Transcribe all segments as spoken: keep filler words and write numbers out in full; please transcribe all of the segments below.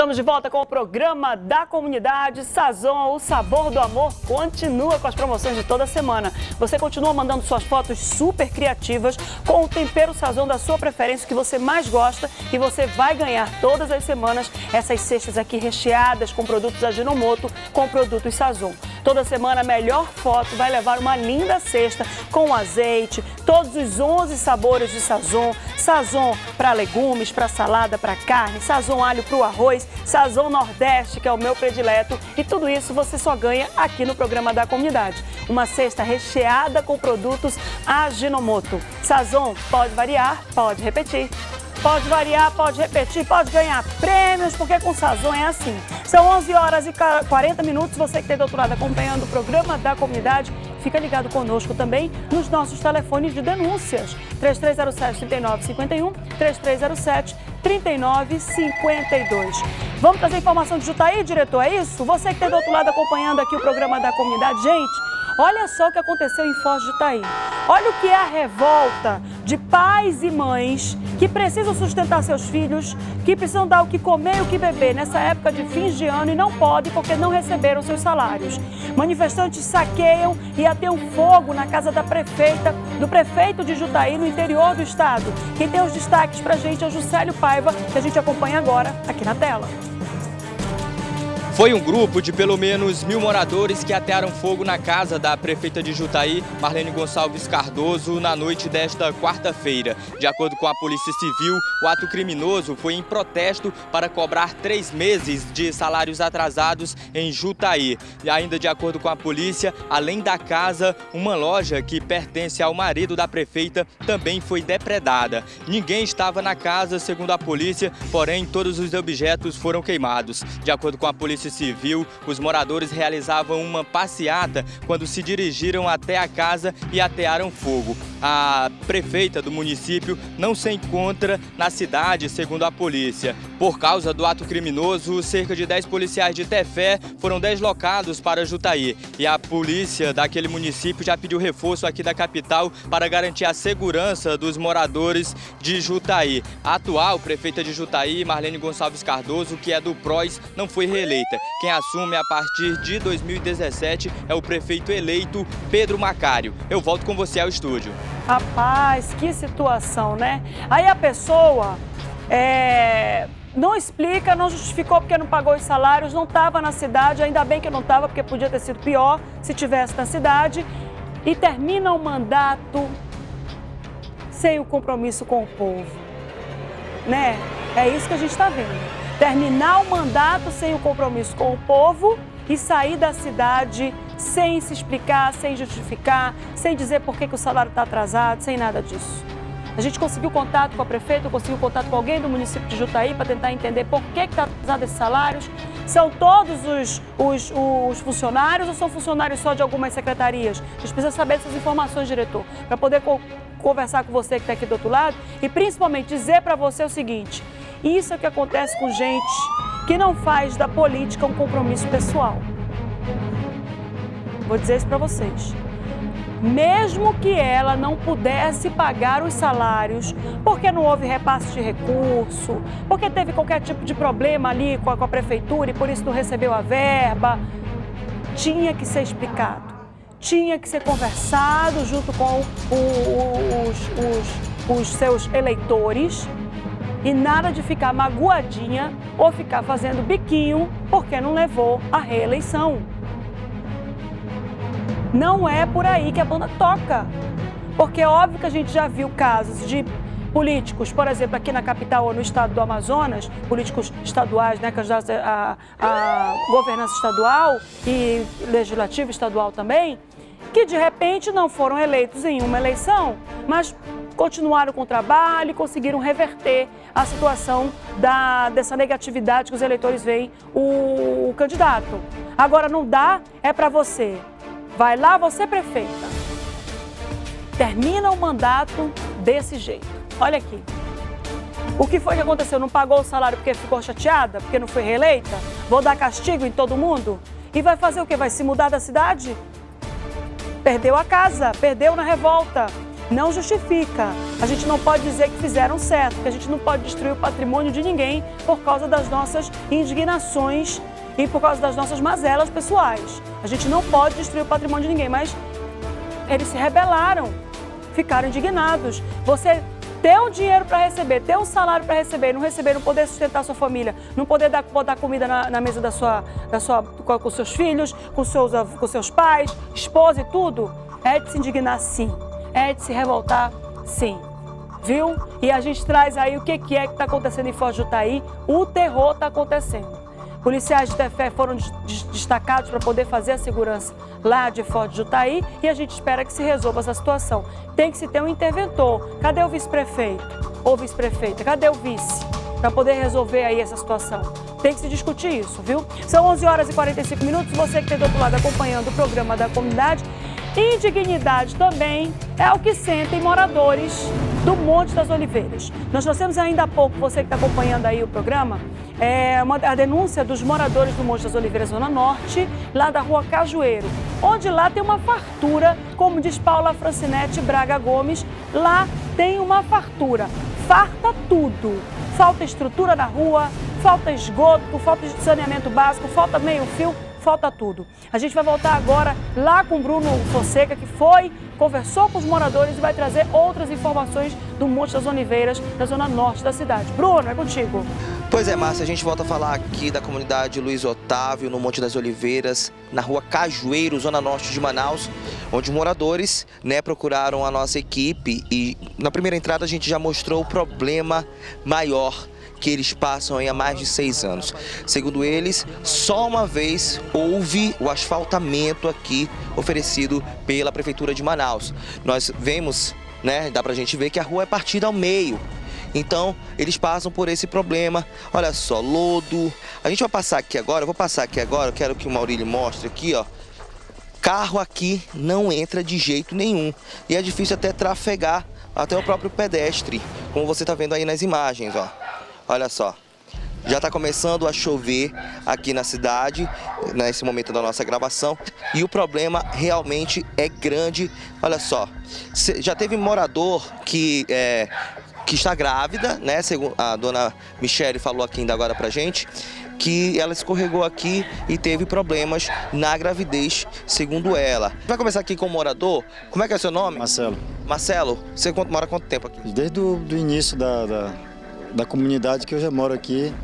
Estamos de volta com o programa da comunidade Sazon, o sabor do amor continua com as promoções de toda semana. Você continua mandando suas fotos super criativas com o tempero Sazon da sua preferência, que você mais gosta, e você vai ganhar todas as semanas essas cestas aqui recheadas com produtos Ajinomoto, com produtos Sazon. Toda semana a melhor foto vai levar uma linda cesta com azeite, todos os onze sabores de Sazon, Sazon para legumes, para salada, para carne, Sazon alho para o arroz, Sazon Nordeste, que é o meu predileto, e tudo isso você só ganha aqui no programa da comunidade. Uma cesta recheada com produtos Ajinomoto. Sazon pode variar, pode repetir. Pode variar, pode repetir, pode ganhar prêmios, porque com Sazon é assim. São onze horas e quarenta minutos, você que tem doutorado acompanhando o programa da comunidade, fica ligado conosco também nos nossos telefones de denúncias. três três zero sete, três nove cinco um, três três zero sete, três nove cinco dois. Vamos trazer informação de Jutaí, diretor, é isso? Você que tem do outro lado acompanhando aqui o programa da comunidade, gente... Olha só o que aconteceu em Foz do Itaí. Olha o que é a revolta de pais e mães que precisam sustentar seus filhos, que precisam dar o que comer e o que beber nessa época de fins de ano e não podem porque não receberam seus salários. Manifestantes saqueiam e ateiam fogo na casa da prefeita, do prefeito de Jutaí, no interior do estado. Quem tem os destaques pra gente é o Juscelio Paiva, que a gente acompanha agora aqui na tela. Foi um grupo de pelo menos mil moradores que atearam fogo na casa da prefeita de Jutaí, Marlene Gonçalves Cardoso, na noite desta quarta-feira. De acordo com a Polícia Civil, o ato criminoso foi em protesto para cobrar três meses de salários atrasados em Jutaí. E ainda de acordo com a polícia, além da casa, uma loja que pertence ao marido da prefeita também foi depredada. Ninguém estava na casa, segundo a polícia, porém todos os objetos foram queimados. De acordo com a Polícia Civil, os moradores realizavam uma passeata quando se dirigiram até a casa e atearam fogo. A prefeita do município não se encontra na cidade, segundo a polícia. Por causa do ato criminoso, cerca de dez policiais de Tefé foram deslocados para Jutaí. E a polícia daquele município já pediu reforço aqui da capital para garantir a segurança dos moradores de Jutaí. A atual prefeita de Jutaí, Marlene Gonçalves Cardoso, que é do P R O S, não foi reeleita. Quem assume a partir de dois mil e dezessete é o prefeito eleito Pedro Macário. Eu volto com você ao estúdio. Rapaz, que situação, né? Aí a pessoa é, não explica, não justificou porque não pagou os salários, não estava na cidade, ainda bem que não estava, porque podia ter sido pior se tivesse na cidade, e termina o mandato sem o compromisso com o povo, né? É isso que a gente está vendo. Terminar o mandato sem o compromisso com o povo e sair da cidade sem se explicar, sem justificar, sem dizer por que, que o salário está atrasado, sem nada disso. A gente conseguiu contato com a prefeita, conseguiu contato com alguém do município de Jutaí para tentar entender por que está atrasado esses salários. São todos os, os, os funcionários ou são funcionários só de algumas secretarias? A gente precisa saber dessas informações, diretor, para poder co conversar com você que está aqui do outro lado e principalmente dizer para você o seguinte: isso é o que acontece com gente que não faz da política um compromisso pessoal. Vou dizer isso para vocês. Mesmo que ela não pudesse pagar os salários, porque não houve repasse de recurso, porque teve qualquer tipo de problema ali com a, com a prefeitura e por isso não recebeu a verba, tinha que ser explicado, tinha que ser conversado junto com o, os, os, os seus eleitores e nada de ficar magoadinha ou ficar fazendo biquinho porque não levou a reeleição. Não é por aí que a banda toca, porque é óbvio que a gente já viu casos de políticos, por exemplo, aqui na capital ou no estado do Amazonas, políticos estaduais, né, candidatos a, a governança estadual e legislativo estadual também, que de repente não foram eleitos em uma eleição, mas continuaram com o trabalho e conseguiram reverter a situação da, dessa negatividade que os eleitores veem o, o candidato. Agora não dá, é para você. Vai lá, você prefeita, termina o mandato desse jeito. Olha aqui, o que foi que aconteceu? Não pagou o salário porque ficou chateada? Porque não foi reeleita? Vou dar castigo em todo mundo? E vai fazer o quê? Vai se mudar da cidade? Perdeu a casa, perdeu na revolta. não justifica. A gente não pode dizer que fizeram certo, que a gente não pode destruir o patrimônio de ninguém por causa das nossas indignações e por causa das nossas mazelas pessoais. A gente não pode destruir o patrimônio de ninguém, mas eles se rebelaram, ficaram indignados. Você ter o dinheiro para receber, ter um salário para receber, não receber, não poder sustentar sua família, não poder dar, botar comida na, na mesa da sua, da sua, com, com seus filhos, com seus, com seus pais, esposa e tudo, é de se indignar sim, é de se revoltar sim, viu? E a gente traz aí o que, que é que está acontecendo em Foz do Itaí, o terror está acontecendo. Policiais de Tefé foram destacados para poder fazer a segurança lá de Foz do Itaí e a gente espera que se resolva essa situação. Tem que se ter um interventor. Cadê o vice-prefeito ou vice-prefeita? Cadê o vice para poder resolver aí essa situação? Tem que se discutir isso, viu? São onze horas e quarenta e cinco minutos. Você que está do outro lado acompanhando o programa da comunidade. Indignidade também é o que sentem moradores do Monte das Oliveiras. Nós trouxemos ainda há pouco, você que está acompanhando aí o programa, é uma, a denúncia dos moradores do Monte das Oliveiras, Zona Norte, lá da Rua Cajueiro, onde lá tem uma fartura, como diz Paula Francinete Braga Gomes, lá tem uma fartura, farta tudo. Falta estrutura na rua, falta esgoto, falta saneamento básico, falta meio-fio, falta tudo. A gente vai voltar agora lá com o Bruno Fonseca, que foi, conversou com os moradores e vai trazer outras informações do Monte das Oliveiras, da zona norte da cidade. Bruno, é contigo. Pois é, Márcia, a gente volta a falar aqui da comunidade Luiz Otávio, no Monte das Oliveiras, na Rua Cajueiro, zona norte de Manaus, onde moradores, né, procuraram a nossa equipe e na primeira entrada a gente já mostrou o problema maior que eles passam aí há mais de seis anos. Segundo eles, só uma vez houve o asfaltamento aqui oferecido pela Prefeitura de Manaus. Nós vemos, né, dá pra gente ver que a rua é partida ao meio. Então, eles passam por esse problema. Olha só, lodo. A gente vai passar aqui agora, eu vou passar aqui agora, eu quero que o Maurílio mostre aqui, ó. Carro aqui não entra de jeito nenhum. E é difícil até trafegar até o próprio pedestre, como você tá vendo aí nas imagens, ó. Olha só, já está começando a chover aqui na cidade, nesse momento da nossa gravação, e o problema realmente é grande. Olha só, já teve morador que, é, que está grávida, né? Segundo a dona Michele falou aqui ainda agora pra gente, que ela escorregou aqui e teve problemas na gravidez, segundo ela. Vai começar aqui com o morador. Como é que é o seu nome? Marcelo. Marcelo, você mora quanto tempo aqui? Desde o do início da... da... da comunidade que eu já moro aqui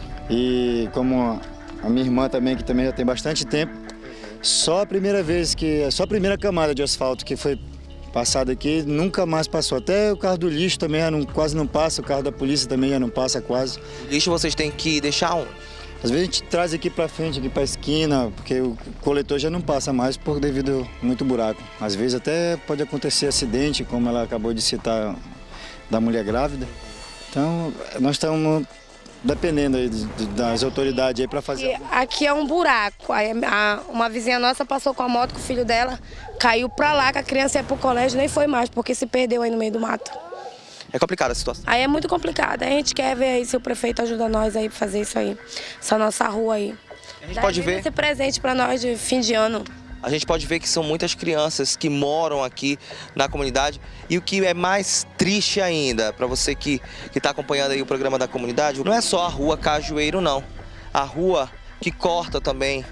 e como a minha irmã também, que também já tem bastante tempo, só a primeira vez que, só a primeira camada de asfalto que foi passada aqui, nunca mais passou. Até o carro do lixo também já não, quase não passa, o carro da polícia também já não passa quase. O lixo vocês têm que deixar onde? Às vezes a gente traz aqui pra frente, aqui pra esquina, porque o coletor já não passa mais por devido a muito buraco. Às vezes até pode acontecer acidente, como ela acabou de citar, da mulher grávida. Então, nós estamos dependendo aí das autoridades aí para fazer. Aqui é um buraco. Aí a, uma vizinha nossa passou com a moto com o filho dela, caiu para lá, que a criança ia para o colégio, nem foi mais, porque se perdeu aí no meio do mato. É complicada a situação. Aí é muito complicado. A gente quer ver aí se o prefeito ajuda nós aí para fazer isso aí, essa nossa rua aí. A gente pode ver esse presente para nós de fim de ano. A gente pode ver que são muitas crianças que moram aqui na comunidade. E o que é mais triste ainda, para você que está acompanhando aí o programa da comunidade, não é só a Rua Cajueiro, não. A rua que corta também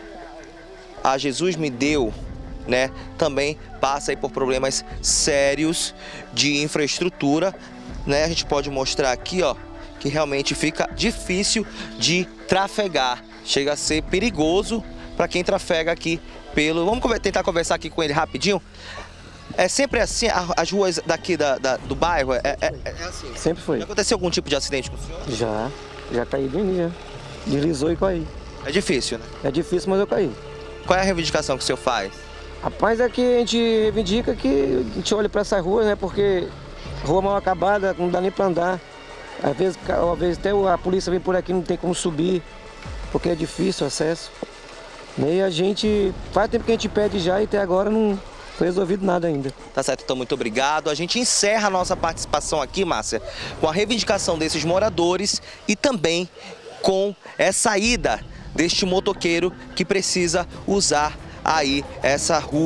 a Jesus Me Deu, né, também passa aí por problemas sérios de infraestrutura, né? A gente pode mostrar aqui, ó, que realmente fica difícil de trafegar. Chega a ser perigoso para quem trafega aqui pelo... Vamos tentar conversar aqui com ele rapidinho. É sempre assim, as ruas daqui da, da, do bairro, é, é, é assim? Sempre foi. Já aconteceu algum tipo de acidente com o senhor? Já, já caí do início, deslizou e caí. É difícil, né? É difícil, mas eu caí. Qual é a reivindicação que o senhor faz? Rapaz, é que a gente reivindica que a gente olha para essas ruas, né, porque rua mal acabada, não dá nem para andar. Às vezes, às vezes até a polícia vem por aqui, não tem como subir, porque é difícil o acesso. E a gente, faz tempo que a gente pede já e até agora não foi resolvido nada ainda. Tá certo, então muito obrigado. A gente encerra a nossa participação aqui, Márcia, com a reivindicação desses moradores e também com essa ida deste motoqueiro que precisa usar aí essa rua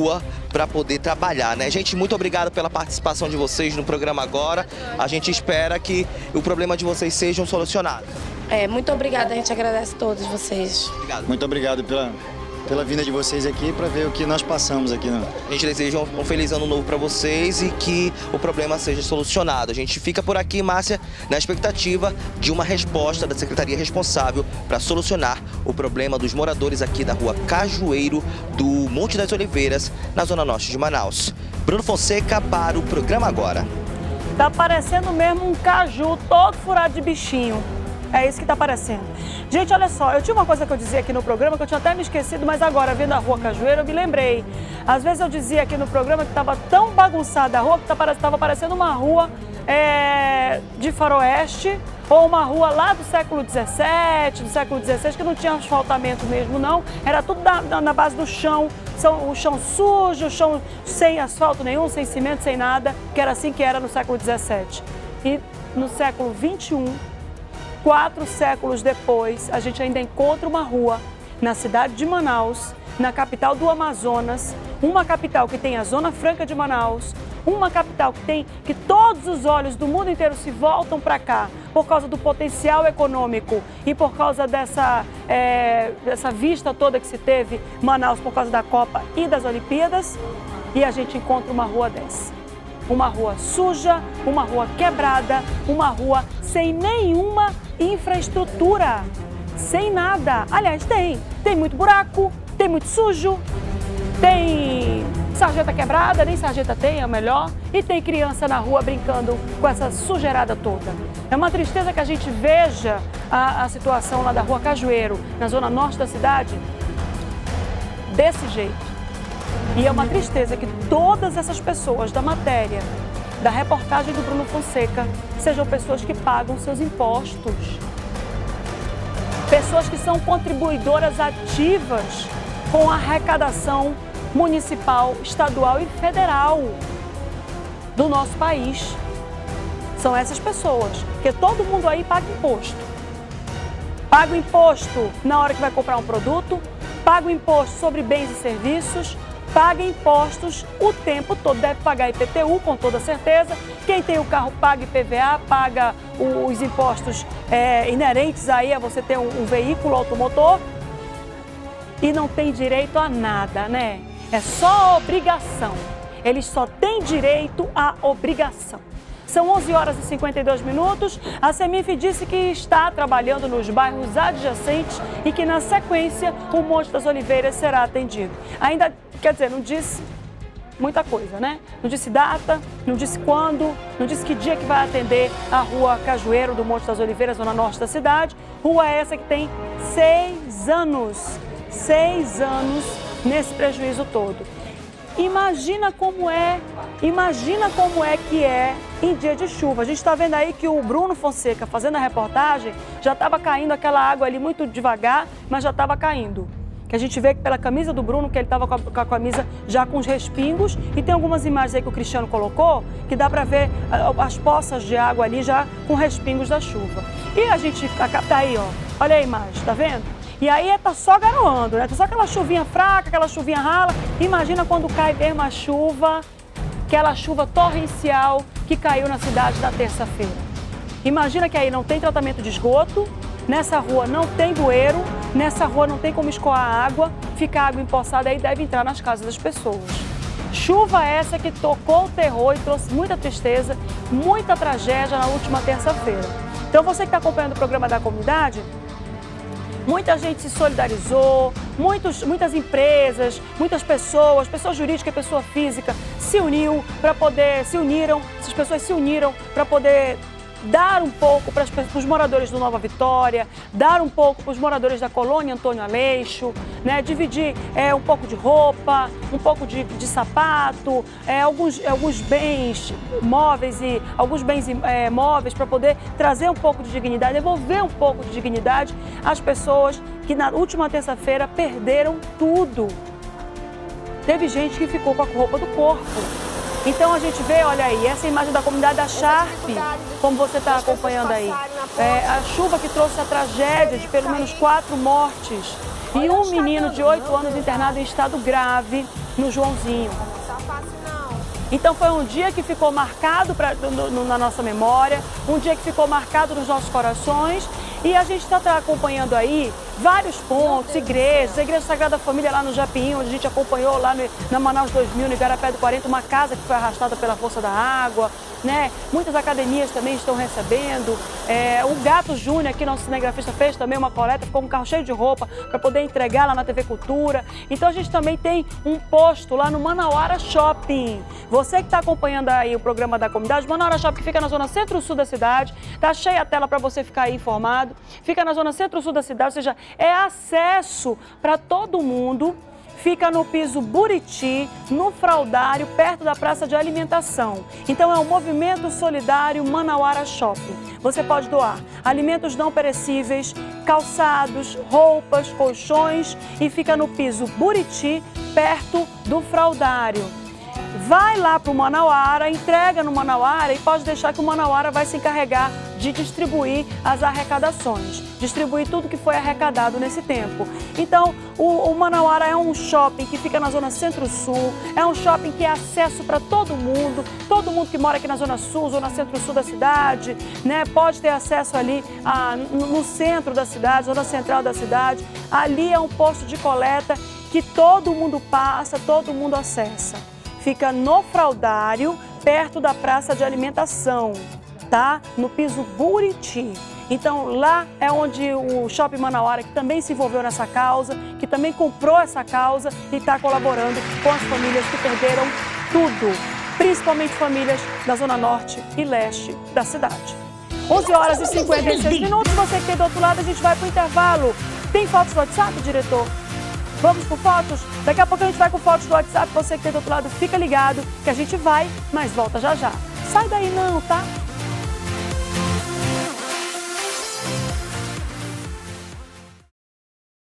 para poder trabalhar, né? Gente, muito obrigado pela participação de vocês no programa agora. A gente espera que o problema de vocês sejam solucionados. É, muito obrigada, a gente agradece a todos vocês. Obrigado. Muito obrigado pela, pela vinda de vocês aqui para ver o que nós passamos aqui. Né? A gente deseja um, um feliz ano novo para vocês e que o problema seja solucionado. A gente fica por aqui, Márcia, na expectativa de uma resposta da secretaria responsável para solucionar o problema dos moradores aqui da rua Cajueiro do Monte das Oliveiras, na zona norte de Manaus. Bruno Fonseca para o programa agora. Tá parecendo mesmo um caju todo furado de bichinho. É isso que tá parecendo. Gente, olha só, eu tinha uma coisa que eu dizia aqui no programa que eu tinha até me esquecido, mas agora, vendo a rua Cajueiro, eu me lembrei. Às vezes eu dizia aqui no programa que estava tão bagunçada a rua que estava parecendo uma rua é, de faroeste ou uma rua lá do século dezessete, do século dezesseis, que não tinha asfaltamento mesmo, não. Era tudo na, na base do chão, o chão sujo, o chão sem asfalto nenhum, sem cimento, sem nada, que era assim que era no século dezessete. E no século vinte e um, quatro séculos depois, a gente ainda encontra uma rua na cidade de Manaus, na capital do Amazonas, uma capital que tem a Zona Franca de Manaus, uma capital que tem que todos os olhos do mundo inteiro se voltam para cá por causa do potencial econômico e por causa dessa, é, dessa vista toda que se teve Manaus por causa da Copa e das Olimpíadas, e a gente encontra uma rua dessa. Uma rua suja, uma rua quebrada, uma rua sem nenhuma infraestrutura, sem nada. Aliás, tem, tem muito buraco, tem muito sujo, tem sarjeta quebrada, nem sarjeta tem, é o melhor, e tem criança na rua brincando com essa sujeirada toda. É uma tristeza que a gente veja a, a situação lá da rua Cajueiro, na zona norte da cidade, desse jeito. E é uma tristeza que todas essas pessoas da matéria, da reportagem do Bruno Fonseca, sejam pessoas que pagam seus impostos. Pessoas que são contribuidoras ativas com a arrecadação municipal, estadual e federal do nosso país. São essas pessoas, porque todo mundo aí paga imposto. Paga o imposto na hora que vai comprar um produto, paga o imposto sobre bens e serviços, paga impostos o tempo todo, deve pagar I P T U com toda certeza. Quem tem o carro paga I P V A, paga os impostos é, inerentes aí a você ter um, um veículo automotor e não tem direito a nada, né? É só obrigação. Eles só têm direito à obrigação. São onze horas e cinquenta e dois minutos. A Semif disse que está trabalhando nos bairros adjacentes e que, na sequência, o Monte das Oliveiras será atendido. Ainda, quer dizer, não disse muita coisa, né? Não disse data, não disse quando, não disse que dia que vai atender a rua Cajueiro do Monte das Oliveiras, zona norte da cidade. Rua essa que tem seis anos, seis anos nesse prejuízo todo. Imagina como é, imagina como é que é em dia de chuva. A gente está vendo aí que o Bruno Fonseca, fazendo a reportagem, já estava caindo aquela água ali muito devagar, mas já estava caindo. Que a gente vê que pela camisa do Bruno, que ele estava com, com a camisa já com os respingos, e tem algumas imagens aí que o Cristiano colocou, que dá para ver as poças de água ali já com respingos da chuva. E a gente tá aí, ó, olha a imagem, tá vendo? E aí tá só garoando, né? Tá só aquela chuvinha fraca, aquela chuvinha rala. Imagina quando cai mesmo a chuva, aquela chuva torrencial que caiu na cidade na terça-feira. Imagina que aí não tem tratamento de esgoto, nessa rua não tem bueiro, nessa rua não tem como escoar água, fica água empoçada aí, deve entrar nas casas das pessoas. Chuva essa que tocou o terror e trouxe muita tristeza, muita tragédia na última terça-feira. Então você que está acompanhando o programa da comunidade, muita gente se solidarizou, muitos, muitas empresas, muitas pessoas, pessoa jurídica e pessoa física se uniu para poder, se uniram, essas pessoas se uniram para poder dar um pouco para os moradores do Nova Vitória, dar um pouco para os moradores da colônia Antônio Aleixo, né? Dividir é, um pouco de roupa, um pouco de, de sapato, é, alguns, alguns bens móveis e alguns bens é, móveis para poder trazer um pouco de dignidade, devolver um pouco de dignidade às pessoas que na última terça-feira perderam tudo. Teve gente que ficou com a roupa do corpo. Então a gente vê, olha aí, essa imagem da comunidade da Sharp, como você está acompanhando aí. É, a chuva que trouxe a tragédia de pelo menos quatro mortes e um menino de oito anos internado em estado grave no Joãozinho. Então foi um dia que ficou marcado pra, no, no, na nossa memória, um dia que ficou marcado nos nossos corações. E a gente está acompanhando aí vários pontos, igrejas, a Igreja Sagrada Família lá no Japim, onde a gente acompanhou lá no, na Manaus dois mil, no Igarapé do quarenta, uma casa que foi arrastada pela força da água, né? Muitas academias também estão recebendo. É, o Gato Júnior, aqui nosso cinegrafista, fez também uma coleta, ficou um carro cheio de roupa para poder entregar lá na T V Cultura. Então a gente também tem um posto lá no Manauara Shopping. Você que está acompanhando aí o programa da comunidade, Manauara Shopping fica na zona centro-sul da cidade, tá cheia a tela para você ficar aí informado. Fica na zona centro-sul da cidade, ou seja, é acesso para todo mundo. Fica no piso Buriti, no Fraudário, perto da praça de alimentação. Então é um movimento solidário Manauara Shopping. Você pode doar alimentos não perecíveis, calçados, roupas, colchões e fica no piso Buriti, perto do Fraudário. Vai lá para o Manauara, entrega no Manauara e pode deixar que o Manauara vai se encarregar de distribuir as arrecadações, distribuir tudo que foi arrecadado nesse tempo. Então, o, o Manauara é um shopping que fica na zona centro-sul, é um shopping que é acesso para todo mundo, todo mundo que mora aqui na zona sul, zona centro-sul da cidade, né, pode ter acesso ali a, no, no centro da cidade, zona central da cidade. Ali é um posto de coleta que todo mundo passa, todo mundo acessa. Fica no Fraudário, perto da praça de alimentação, tá? No piso Buriti. Então lá é onde o Shopping Manauara, que também se envolveu nessa causa, que também comprou essa causa e está colaborando com as famílias que perderam tudo, principalmente famílias da zona norte e leste da cidade. onze horas e cinquenta e seis minutos, você que tem do outro lado, a gente vai para o intervalo. Tem fotos do WhatsApp, diretor? Vamos com fotos? Daqui a pouco a gente vai com fotos do WhatsApp. Você que tem do outro lado, fica ligado que a gente vai, mas volta já já. Sai daí não, tá?